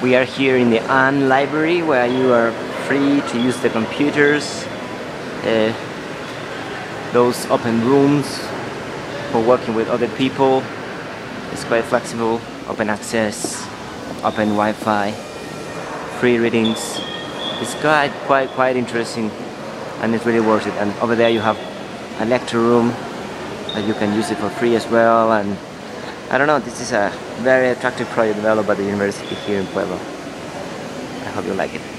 We are here in the unLibrary, where you are free to use the computers, those open rooms for working with other people. It's quite flexible, open access, open Wi-Fi, free readings. It's quite interesting, and it's really worth it. And over there you have a lecture room that you can use it for free as well. And I don't know, this is a very attractive project developed by the university here in Puebla. I hope you like it.